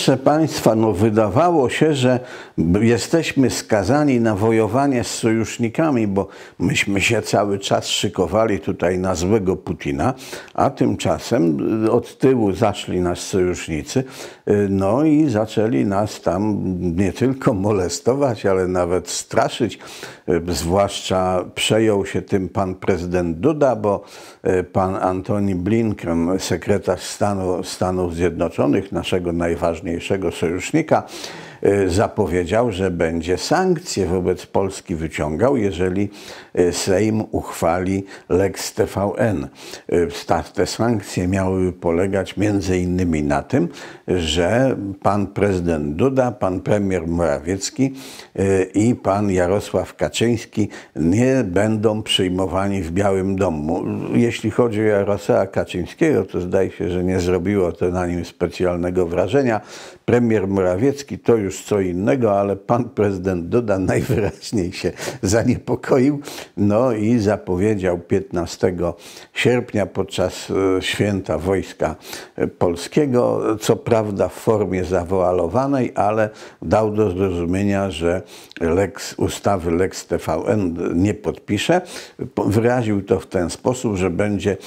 Proszę Państwa, no wydawało się, że jesteśmy skazani na wojowanie z sojusznikami, bo myśmy się cały czas szykowali tutaj na złego Putina, a tymczasem od tyłu zaszli nas sojusznicy, no i zaczęli nas tam nie tylko molestować, ale nawet straszyć. Zwłaszcza przejął się tym pan prezydent Duda, bo pan Antony Blinken, sekretarz stanu Stanów Zjednoczonych, naszego najważniejszego sojusznika, zapowiedział, że będzie sankcje wobec Polski wyciągał, jeżeli Sejm uchwali Lex TVN. Te sankcje miały polegać między innymi na tym, że pan prezydent Duda, pan premier Morawiecki i pan Jarosław Kaczyński nie będą przyjmowani w Białym Domu. Jeśli chodzi o Jarosława Kaczyńskiego, to zdaje się, że nie zrobiło to na nim specjalnego wrażenia. Premier Morawiecki to już co innego, ale pan prezydent Duda najwyraźniej się zaniepokoił, no i zapowiedział 15 sierpnia podczas święta Wojska Polskiego, co prawda w formie zawoalowanej, ale dał do zrozumienia, że ustawy Lex TVN nie podpisze. Wyraził to w ten sposób, że będzie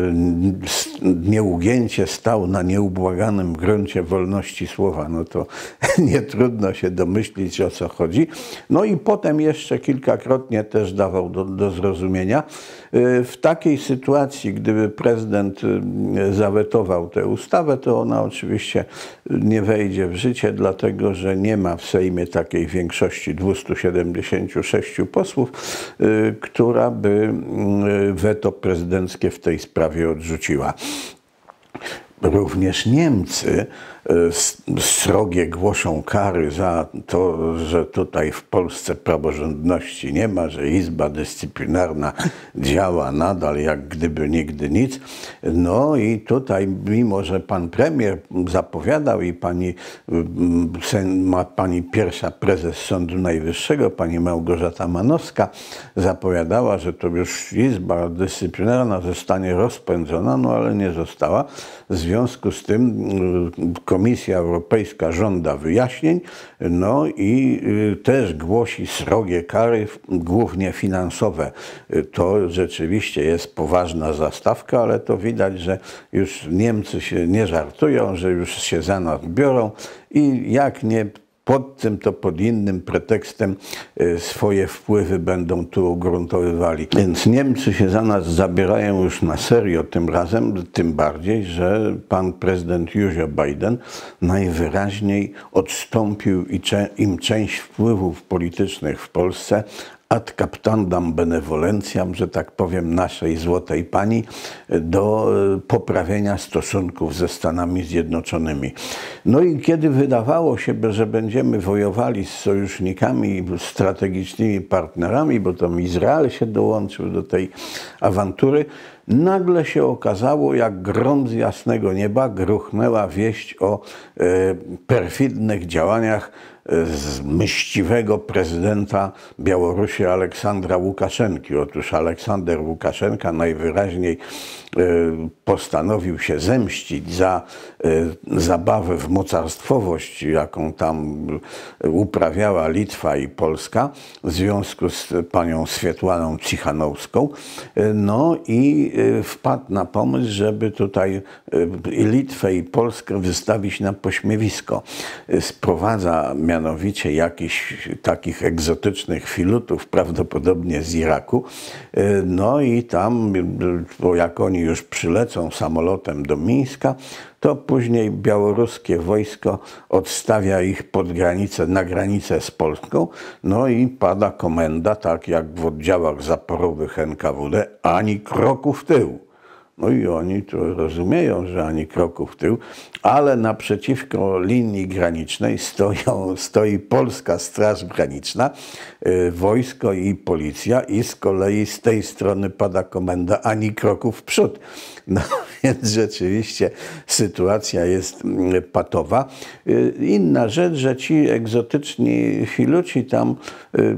nieugięcie stał na nieubłaganym gruncie wolności słowa. No to nie trudno się domyślić, o co chodzi. No i potem jeszcze kilkakrotnie też dawał do zrozumienia. W takiej sytuacji, gdyby prezydent zawetował tę ustawę, to ona oczywiście nie wejdzie w życie, dlatego że nie ma w Sejmie takiej większości 276 posłów, która by weto prezydenckie w tej sprawie odrzuciła. Również Niemcy srogie głoszą kary za to, że tutaj w Polsce praworządności nie ma, że Izba Dyscyplinarna działa nadal jak gdyby nigdy nic. No i tutaj, mimo że pan premier zapowiadał i pani pierwsza prezes Sądu Najwyższego, pani Małgorzata Manowska, zapowiadała, że to już Izba Dyscyplinarna zostanie rozpędzona, no ale nie została. W związku z tym Komisja Europejska żąda wyjaśnień, no i też głosi srogie kary, głównie finansowe. To rzeczywiście jest poważna zastawka, ale to widać, że już Niemcy się nie żartują, że już się za nas biorą i jak nie pod tym, to pod innym pretekstem swoje wpływy będą tu ugruntowywali. Więc Niemcy się za nas zabierają już na serio tym razem, tym bardziej, że pan prezydent Józef Biden najwyraźniej odstąpił im część wpływów politycznych w Polsce ad captandam benevolentiam, że tak powiem, naszej złotej pani, do poprawienia stosunków ze Stanami Zjednoczonymi. No i kiedy wydawało się, że będziemy wojowali z sojusznikami i strategicznymi partnerami, bo to Izrael się dołączył do tej awantury, nagle się okazało, jak grom z jasnego nieba gruchnęła wieść o perfidnych działaniach mściwego prezydenta Białorusi Aleksandra Łukaszenki. Otóż Aleksander Łukaszenka najwyraźniej postanowił się zemścić za zabawę w mocarstwowość, jaką tam uprawiała Litwa i Polska w związku z panią Swietłaną Cichanowską. No i wpadł na pomysł, żeby tutaj i Litwę i Polskę wystawić na pośmiewisko. Sprowadza mianowicie jakichś takich egzotycznych filutów, prawdopodobnie z Iraku. No i tam, bo jak oni już przylecą samolotem do Mińska, to później białoruskie wojsko odstawia ich pod granicę, na granicę z Polską, no i pada komenda, tak jak w oddziałach zaporowych NKWD, ani kroku w tył. No i oni to rozumieją, że ani kroku w tył, ale naprzeciwko linii granicznej stoi polska Straż Graniczna, wojsko i policja, i z kolei z tej strony pada komenda ani kroku w przód. No więc rzeczywiście sytuacja jest patowa. Inna rzecz, że ci egzotyczni filuci tam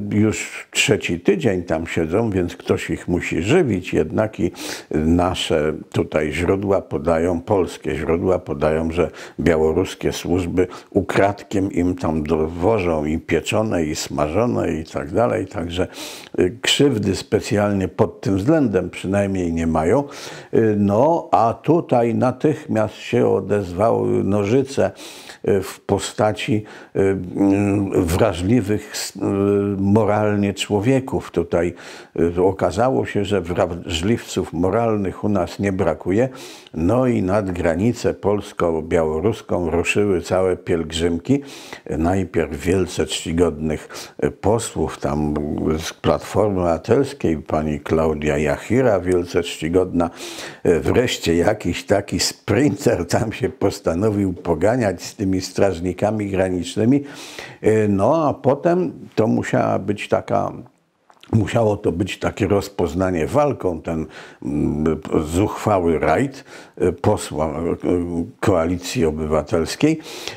już trzeci tydzień tam siedzą, więc ktoś ich musi żywić, jednak i nasze tutaj źródła podają, polskie źródła podają, że białoruskie służby ukradkiem im tam dowożą i pieczone, i smażone, i tak dalej. Także krzywdy specjalnie pod tym względem przynajmniej nie mają. No, a tutaj natychmiast się odezwały nożyce w postaci wrażliwych moralnie człowieków. Tutaj okazało się, że wrażliwców moralnych u nas nie brakuje. No i nad granicę polsko-białoruską ruszyły całe pielgrzymki. Najpierw wielce czcigodnych posłów tam z Platformy Obywatelskiej, pani Klaudia Jachira, wielce czcigodna. Wreszcie jakiś taki sprinter tam się postanowił poganiać z tymi strażnikami granicznymi. No a potem to musiało to być takie rozpoznanie walką, ten zuchwały rajd posła Koalicji Obywatelskiej,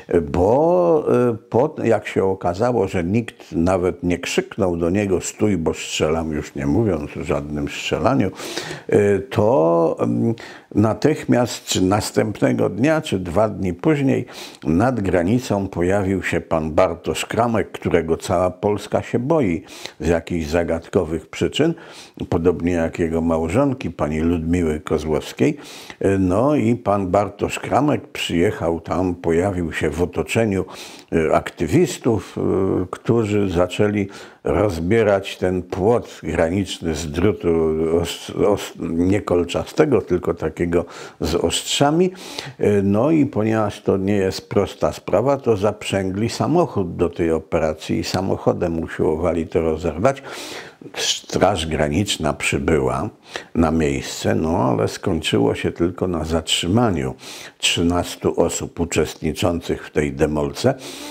bo jak się okazało, że nikt nawet nie krzyknął do niego stój, bo strzelam, już nie mówiąc o żadnym strzelaniu, to natychmiast, czy następnego dnia, czy 2 dni później nad granicą pojawił się pan Bartosz Kramek, którego cała Polska się boi z jakichś zagadkowych przyczyn, podobnie jak jego małżonki, pani Ludmiły Kozłowskiej. No i pan Bartosz Kramek przyjechał tam, pojawił się w otoczeniu aktywistów, którzy zaczęli rozbierać ten płot graniczny z drutu nie kolczastego, tylko takiego z ostrzami. No i ponieważ to nie jest prosta sprawa, to zaprzęgli samochód do tej operacji i samochodem usiłowali to rozerwać. Straż Graniczna przybyła na miejsce, no ale skończyło się tylko na zatrzymaniu 13 osób uczestniczących w tej demolce.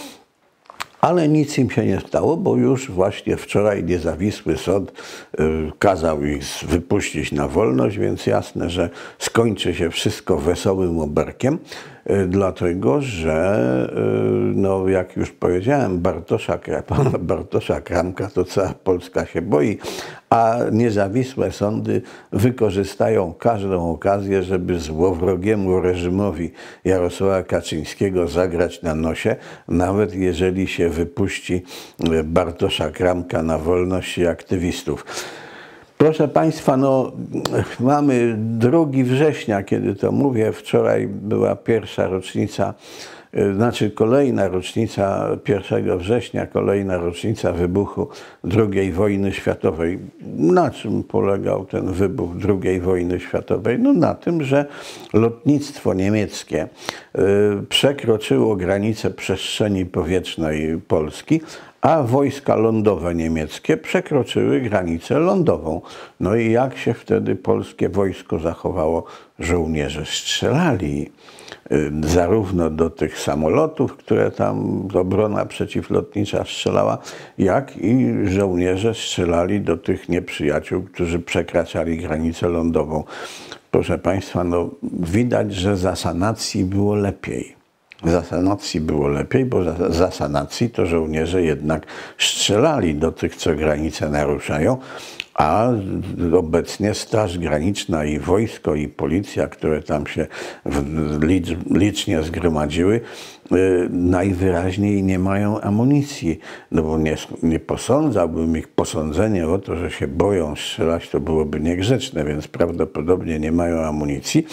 Ale nic im się nie stało, bo już właśnie wczoraj niezawisły sąd kazał ich wypuścić na wolność, więc jasne, że skończy się wszystko wesołym oberkiem, dlatego że, no jak już powiedziałem, pana Bartosza Kramka to cała Polska się boi, a niezawisłe sądy wykorzystają każdą okazję, żeby złowrogiemu reżimowi Jarosława Kaczyńskiego zagrać na nosie, nawet jeżeli się wypuści Bartosza Kramka na wolność i aktywistów. Proszę Państwa, no mamy 2 września, kiedy to mówię. Wczoraj była pierwsza rocznica, kolejna rocznica 1 września, kolejna rocznica wybuchu II wojny światowej. Na czym polegał ten wybuch II wojny światowej? No na tym, że lotnictwo niemieckie przekroczyło granicę przestrzeni powietrznej Polski, a wojska lądowe niemieckie przekroczyły granicę lądową. No i jak się wtedy polskie wojsko zachowało? Żołnierze strzelali zarówno do tych samolotów, które tam obrona przeciwlotnicza strzelała, jak i żołnierze strzelali do tych nieprzyjaciół, którzy przekraczali granicę lądową. Proszę Państwa, no widać, że za sanacji było lepiej. Za sanacji było lepiej, bo za sanacji to żołnierze jednak strzelali do tych, co granicę naruszają, a obecnie Straż Graniczna i wojsko i policja, które tam się licznie zgromadziły, najwyraźniej nie mają amunicji. No bo nie posądzałbym ich, posądzenie o to, że się boją strzelać, to byłoby niegrzeczne, więc prawdopodobnie nie mają amunicji.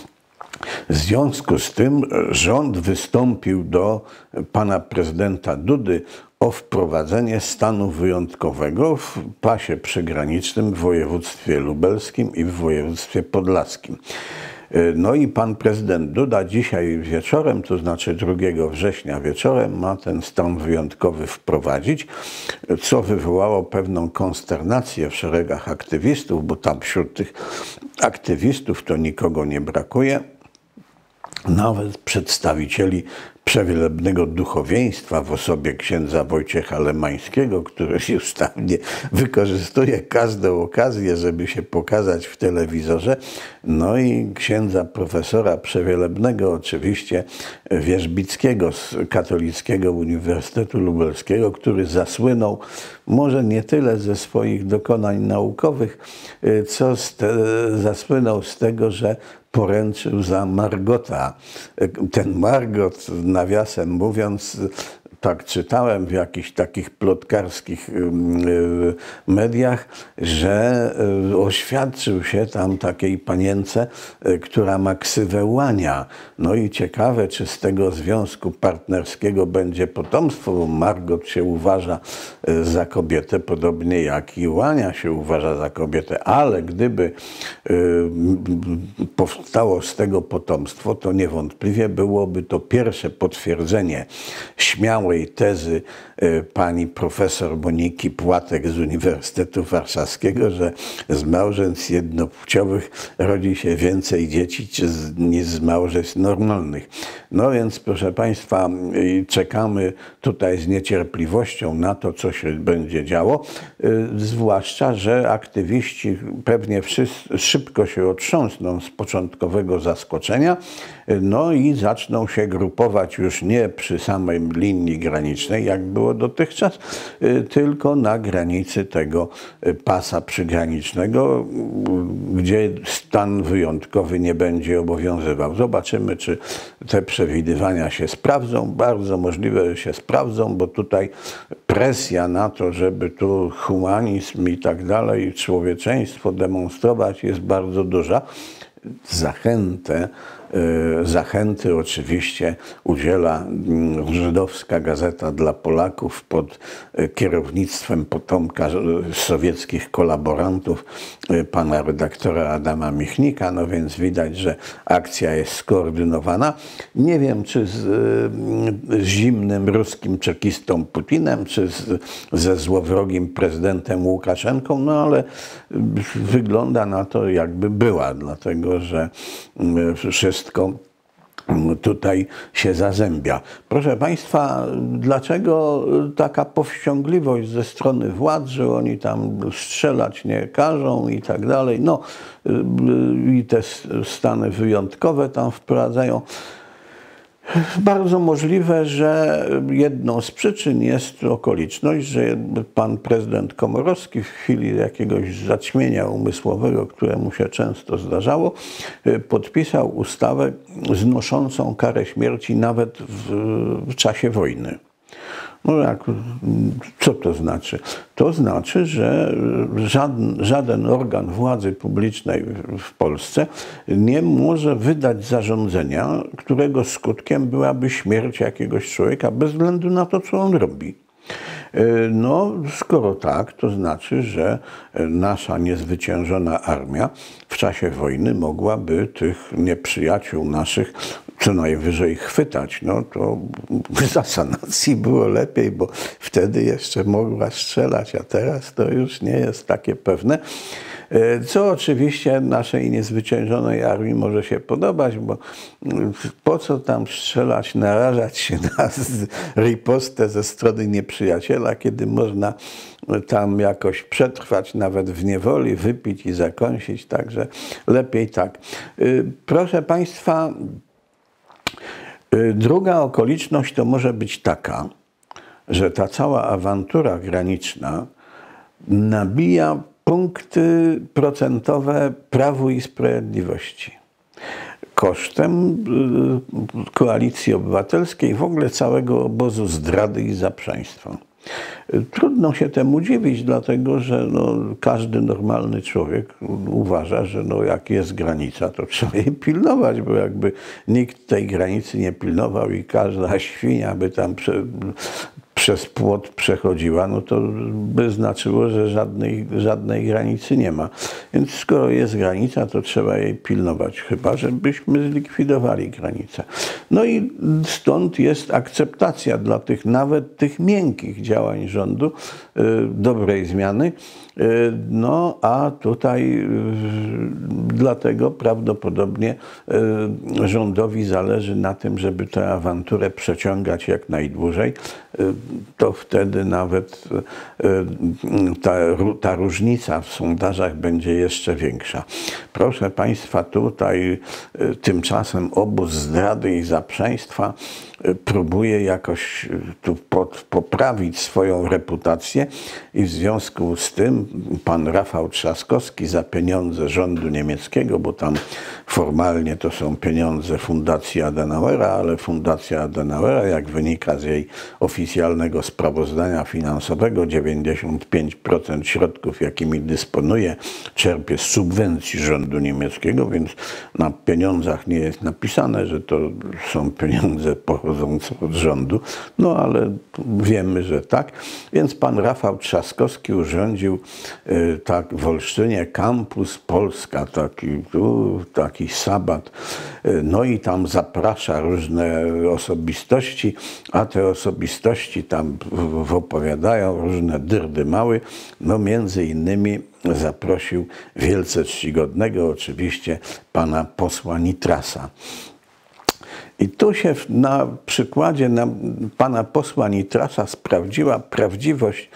W związku z tym rząd wystąpił do pana prezydenta Dudy o wprowadzenie stanu wyjątkowego w pasie przygranicznym w województwie lubelskim i w województwie podlaskim. No i pan prezydent Duda dzisiaj wieczorem, to znaczy 2 września wieczorem, ma ten stan wyjątkowy wprowadzić, co wywołało pewną konsternację w szeregach aktywistów, bo tam wśród tych aktywistów to nikogo nie brakuje. Nawet przedstawicieli przewielebnego duchowieństwa w osobie księdza Wojciecha Lemańskiego, który ustawnie wykorzystuje każdą okazję, żeby się pokazać w telewizorze. No i księdza profesora przewielebnego, oczywiście Wierzbickiego z Katolickiego Uniwersytetu Lubelskiego, który zasłynął może nie tyle ze swoich dokonań naukowych, co zasłynął z tego, że poręczył za Margota. Ten Margot, nawiasem mówiąc, tak czytałem w jakichś takich plotkarskich mediach, że oświadczył się tam takiej panience, która ma ksywę Łania. No i ciekawe, czy z tego związku partnerskiego będzie potomstwo, bo Margot się uważa za kobietę, podobnie jak i Łania się uważa za kobietę, ale gdyby powstało z tego potomstwo, to niewątpliwie byłoby to pierwsze potwierdzenie śmiałej tezy pani profesor Moniki Płatek z Uniwersytetu Warszawskiego, że z małżeństw jednopłciowych rodzi się więcej dzieci niż z małżeństw normalnych. No więc, proszę Państwa, czekamy tutaj z niecierpliwością na to, co się będzie działo, zwłaszcza że aktywiści pewnie szybko się otrząsną z początkowego zaskoczenia, no i zaczną się grupować już nie przy samej linii granicznej, jak było dotychczas, tylko na granicy tego pasa przygranicznego, gdzie stan wyjątkowy nie będzie obowiązywał. Zobaczymy, czy te przewidywania się sprawdzą. Bardzo możliwe, że się sprawdzą, bo tutaj presja na to, żeby tu humanizm i tak dalej, człowieczeństwo demonstrować jest bardzo duża. Zachęty oczywiście udziela Żydowska Gazeta dla Polaków pod kierownictwem potomka sowieckich kolaborantów, pana redaktora Adama Michnika, no więc widać, że akcja jest skoordynowana. Nie wiem, czy z zimnym ruskim czekistą Putinem, czy ze złowrogim prezydentem Łukaszenką, no ale wygląda na to, jakby była, dlatego że wszystko tutaj się zazębia. Proszę Państwa, dlaczego taka powściągliwość ze strony władz, że oni tam strzelać nie każą i tak dalej, no i te stany wyjątkowe tam wprowadzają? Bardzo możliwe, że jedną z przyczyn jest okoliczność, że pan prezydent Komorowski w chwili jakiegoś zaćmienia umysłowego, któremu się często zdarzało, podpisał ustawę znoszącą karę śmierci nawet w czasie wojny. No co to znaczy? To znaczy, że żaden organ władzy publicznej w Polsce nie może wydać zarządzenia, którego skutkiem byłaby śmierć jakiegoś człowieka, bez względu na to, co on robi. No, skoro tak, to znaczy, że nasza niezwyciężona armia w czasie wojny mogłaby tych nieprzyjaciół naszych co najwyżej chwytać. No to za sanacji było lepiej, bo wtedy jeszcze mogła strzelać, a teraz to już nie jest takie pewne. Co oczywiście naszej niezwyciężonej armii może się podobać, bo po co tam strzelać, narażać się na ripostę ze strony nieprzyjaciela, kiedy można tam jakoś przetrwać, nawet w niewoli, wypić i zakąsić, także lepiej tak. Proszę Państwa, druga okoliczność to może być taka, że ta cała awantura graniczna nabija punkty procentowe Prawu i Sprawiedliwości kosztem Koalicji Obywatelskiej, w ogóle całego obozu zdrady i zaprzaństwa. Trudno się temu dziwić, dlatego że każdy normalny człowiek uważa, że jak jest granica, to trzeba jej pilnować, bo jakby nikt tej granicy nie pilnował i każda świnia by tam przez płot przechodziła, no to by znaczyło, że żadnej granicy nie ma. Więc skoro jest granica, to trzeba jej pilnować, chyba żebyśmy zlikwidowali granicę. No i stąd jest akceptacja dla tych, nawet tych miękkich działań rządu, dobrej zmiany. No a tutaj dlatego prawdopodobnie rządowi zależy na tym, żeby tę awanturę przeciągać jak najdłużej. To wtedy nawet ta różnica w sondażach będzie jeszcze większa. Proszę Państwa, tutaj tymczasem obóz zdrady i zaprzeństwa próbuje jakoś tu poprawić swoją reputację i w związku z tym pan Rafał Trzaskowski za pieniądze rządu niemieckiego, bo tam formalnie to są pieniądze Fundacji Adenauera, ale Fundacja Adenauera, jak wynika z jej oficjalnego sprawozdania finansowego, 95% środków, jakimi dysponuje, czerpie z subwencji rządu niemieckiego, więc na pieniądzach nie jest napisane, że to są pieniądze pochodzące od rządu, no ale wiemy, że tak. Więc pan Rafał Trzaskowski urządził tak w Olsztynie Campus Polska, taki sabat, no i tam zaprasza różne osobistości, a te osobistości tam opowiadają różne dyrdy mały, no między innymi zaprosił wielce czcigodnego oczywiście pana posła Nitrasa. I tu się na przykładzie pana posła Nitrasa sprawdziła prawdziwość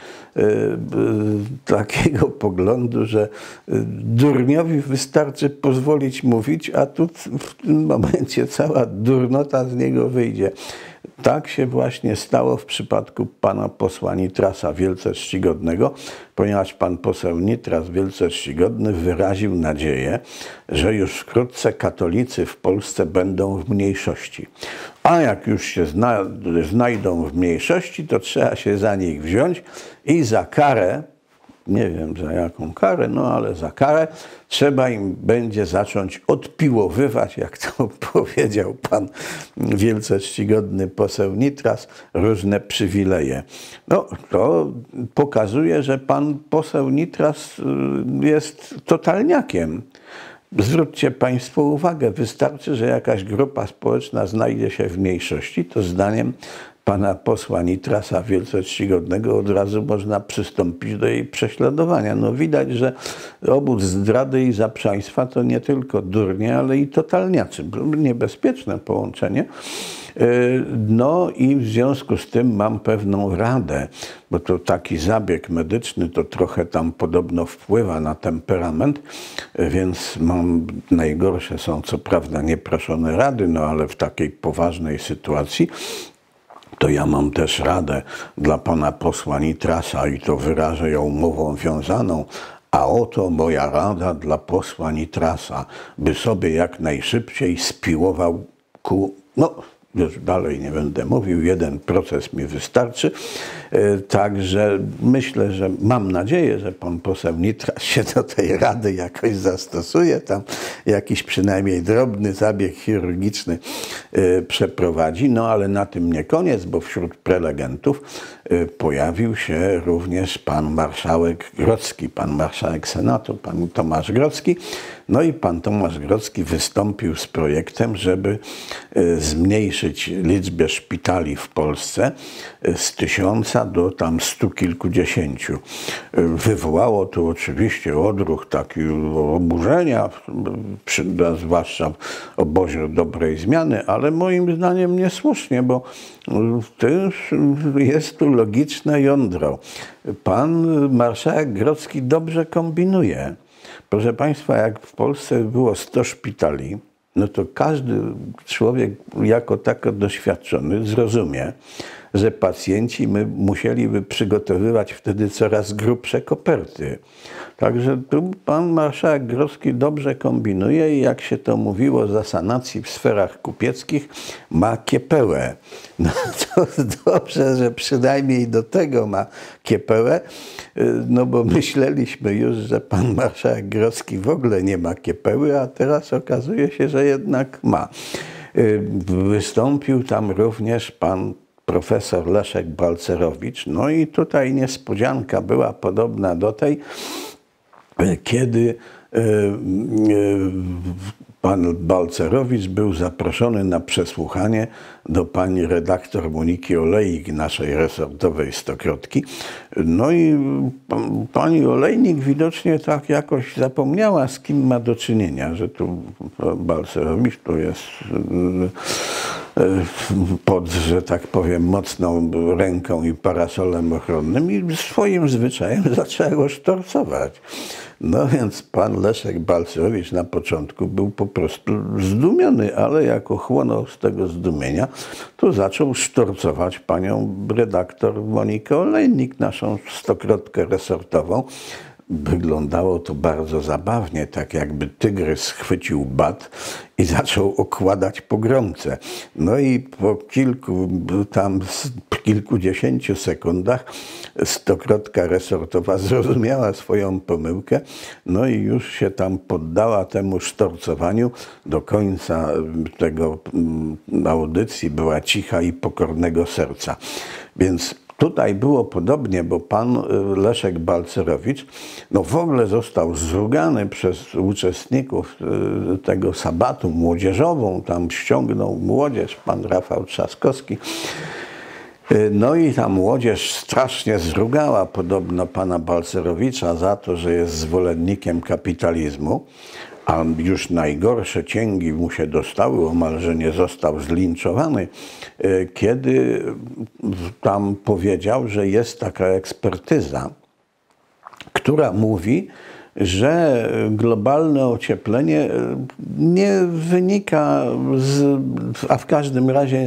takiego poglądu, że durniowi wystarczy pozwolić mówić, a tu w tym momencie cała durnota z niego wyjdzie. Tak się właśnie stało w przypadku pana posła Nitrasa, wielce czcigodnego, ponieważ pan poseł Nitras, wielce czcigodny, wyraził nadzieję, że już wkrótce katolicy w Polsce będą w mniejszości. A jak już się znajdą w mniejszości, to trzeba się za nich wziąć i za karę, nie wiem za jaką karę, no ale za karę trzeba im będzie zacząć odpiłowywać, jak to powiedział pan wielce czcigodny poseł Nitras, różne przywileje. No to pokazuje, że pan poseł Nitras jest totalniakiem. Zwróćcie Państwo uwagę, wystarczy, że jakaś grupa społeczna znajdzie się w mniejszości, to zdaniem pana posła Nitrasa, wielce czcigodnego, od razu można przystąpić do jej prześladowania. No widać, że obóz zdrady i zaprzeństwa to nie tylko durnie, ale i totalniacy. Niebezpieczne połączenie. No i w związku z tym mam pewną radę, bo to taki zabieg medyczny to trochę tam podobno wpływa na temperament, więc mam, najgorsze są co prawda nieproszone rady, no ale w takiej poważnej sytuacji to ja mam też radę dla pana posła Nitrasa i to wyrażę ją mową wiązaną. A oto moja rada dla posła Nitrasa, by sobie jak najszybciej spiłował no już dalej nie będę mówił, jeden proces mi wystarczy. Także myślę, że mam nadzieję, że pan poseł Nitras się do tej rady jakoś zastosuje, tam jakiś przynajmniej drobny zabieg chirurgiczny przeprowadzi. No ale na tym nie koniec, bo wśród prelegentów pojawił się również pan marszałek Grodzki, pan marszałek Senatu, pan Tomasz Grodzki. No i pan Tomasz Grodzki wystąpił z projektem, żeby zmniejszyć liczbę szpitali w Polsce z 1000 do tam 100 kilkudziesięciu. Wywołało to oczywiście odruch takiego oburzenia, zwłaszcza w obozie dobrej zmiany, ale moim zdaniem niesłusznie, bo też jest tu logiczne jądro. Pan marszałek Grodzki dobrze kombinuje. Proszę Państwa, jak w Polsce było 100 szpitali, no to każdy człowiek jako tako doświadczony zrozumie, że pacjenci musieliby przygotowywać wtedy coraz grubsze koperty. Także tu pan marszałek Grodzki dobrze kombinuje i jak się to mówiło za sanacji w sferach kupieckich, ma kiepełę. No to dobrze, że przynajmniej do tego ma kiepełę, no bo myśleliśmy już, że pan marszałek Grodzki w ogóle nie ma kiepeły, a teraz okazuje się, że jednak ma. Wystąpił tam również pan profesor Leszek Balcerowicz. No i tutaj niespodzianka była podobna do tej, kiedy pan Balcerowicz był zaproszony na przesłuchanie do pani redaktor Moniki Olejnik, naszej resortowej Stokrotki. No i pani Olejnik widocznie tak jakoś zapomniała, z kim ma do czynienia, że tu Balcerowicz tu jest pod, że tak powiem, mocną ręką i parasolem ochronnym i swoim zwyczajem zaczęła go sztorcować. No więc pan Leszek Balcerowicz na początku był po prostu zdumiony, ale jak ochłonął z tego zdumienia, to zaczął sztorcować panią redaktor Monikę Olejnik, naszą stokrotkę resortową. Wyglądało to bardzo zabawnie, tak jakby tygrys schwycił bat i zaczął okładać pogromcę. No i po kilkudziesięciu sekundach stokrotka resortowa zrozumiała swoją pomyłkę, no i już się tam poddała temu sztorcowaniu. Do końca tego audycji była cicha i pokornego serca. Więc tutaj było podobnie, bo pan Leszek Balcerowicz no w ogóle został zrugany przez uczestników tego sabatu młodzieżową. Tam ściągnął młodzież, pan Rafał Trzaskowski. No i ta młodzież strasznie zrugała podobno pana Balcerowicza za to, że jest zwolennikiem kapitalizmu. A już najgorsze cięgi mu się dostały, omal że nie został zlinczowany, kiedy tam powiedział, że jest taka ekspertyza, która mówi, że globalne ocieplenie nie wynika a w każdym razie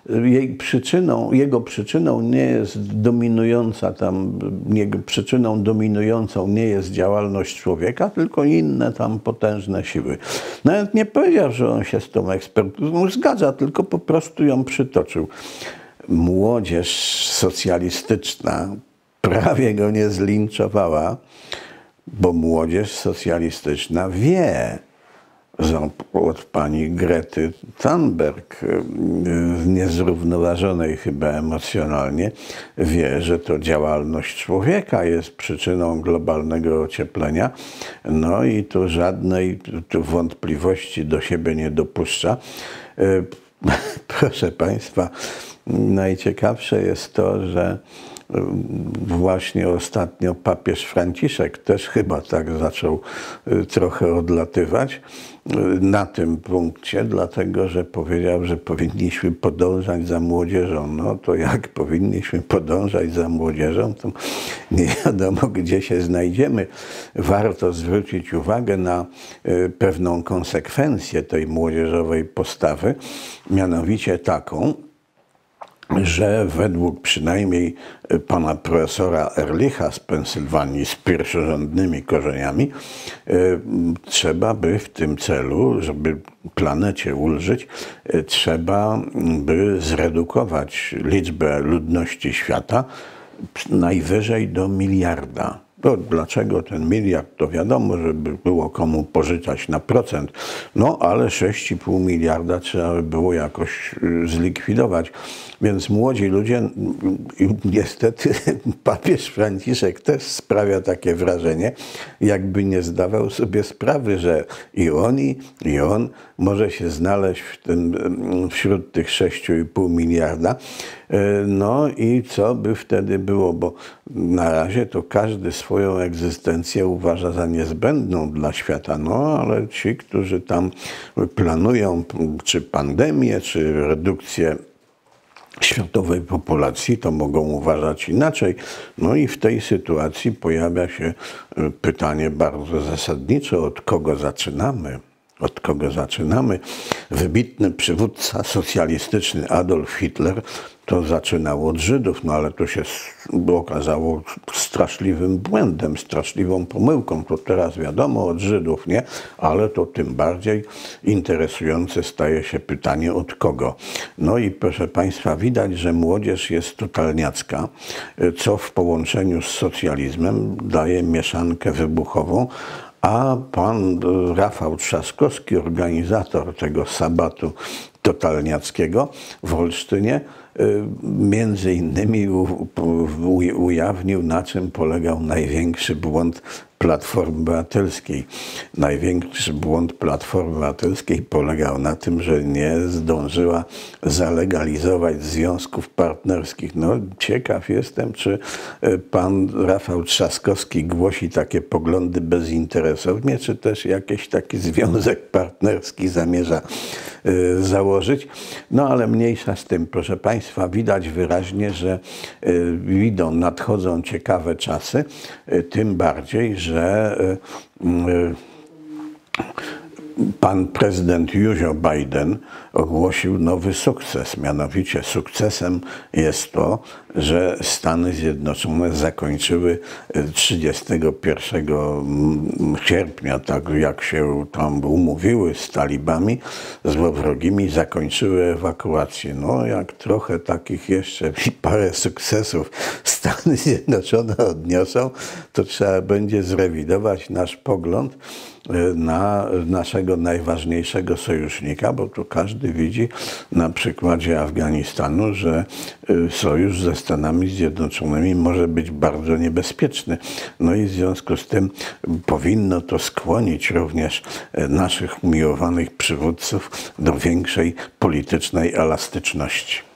jego przyczyną nie jest dominująca jego przyczyną dominującą nie jest działalność człowieka, tylko inne tam potężne siły. Nawet nie powiedział, że on się z tą ekspertyzą zgadza, tylko po prostu ją przytoczył. Młodzież socjalistyczna prawie go nie zlinczowała, bo młodzież socjalistyczna wie, że od pani Grety Thunberg, niezrównoważonej chyba emocjonalnie, wie, że to działalność człowieka jest przyczyną globalnego ocieplenia. No i tu żadnej wątpliwości do siebie nie dopuszcza. Proszę państwa, najciekawsze jest to, że właśnie ostatnio papież Franciszek też chyba tak zaczął trochę odlatywać na tym punkcie, dlatego że powiedział, że powinniśmy podążać za młodzieżą. No to jak powinniśmy podążać za młodzieżą, to nie wiadomo, gdzie się znajdziemy. Warto zwrócić uwagę na pewną konsekwencję tej młodzieżowej postawy, mianowicie taką, że według przynajmniej pana profesora Ehrlicha z Pensylwanii z pierwszorzędnymi korzeniami trzeba by w tym celu, żeby planecie ulżyć, trzeba by zredukować liczbę ludności świata najwyżej do 1 miliarda. To dlaczego ten miliard? To wiadomo, żeby było komu pożyczać na procent. No ale 6,5 miliarda trzeba by było jakoś zlikwidować. Więc młodzi ludzie, niestety papież Franciszek też sprawia takie wrażenie, jakby nie zdawał sobie sprawy, że i oni, i on może się znaleźć wśród tych 6,5 miliarda. No i co by wtedy było, bo na razie to każdy swoją egzystencję uważa za niezbędną dla świata, no ale ci, którzy tam planują czy pandemię, czy redukcję światowej populacji, to mogą uważać inaczej. No i w tej sytuacji pojawia się pytanie bardzo zasadnicze, od kogo zaczynamy? Od kogo zaczynamy? Wybitny przywódca socjalistyczny Adolf Hitler to zaczynał od Żydów, no ale to się okazało straszliwym błędem, straszliwą pomyłką. To teraz wiadomo, od Żydów nie, ale to tym bardziej interesujące staje się pytanie, od kogo. No i proszę państwa, widać, że młodzież jest totalniacka, co w połączeniu z socjalizmem daje mieszankę wybuchową. A pan Rafał Trzaskowski, organizator tego sabatu totalniackiego w Olsztynie, między innymi ujawnił, na czym polegał największy błąd Platformy Obywatelskiej. Największy błąd Platformy Obywatelskiej polegał na tym, że nie zdążyła zalegalizować związków partnerskich. No, ciekaw jestem, czy pan Rafał Trzaskowski głosi takie poglądy bezinteresownie, czy też jakiś taki związek partnerski zamierza założyć. No ale mniejsza z tym, proszę państwa, widać wyraźnie, że nadchodzą ciekawe czasy, tym bardziej, że pan prezydent Józio Biden ogłosił nowy sukces. Mianowicie sukcesem jest to, że Stany Zjednoczone zakończyły 31 sierpnia, tak jak się tam umówiły z talibami złowrogimi, zakończyły ewakuację. No jak trochę takich jeszcze i parę sukcesów Stany Zjednoczone odniosą, to trzeba będzie zrewidować nasz pogląd na naszego najważniejszego sojusznika, bo tu każdy widzi na przykładzie Afganistanu, że sojusz ze Stanami Zjednoczonymi może być bardzo niebezpieczny. No i w związku z tym powinno to skłonić również naszych umiłowanych przywódców do większej politycznej elastyczności.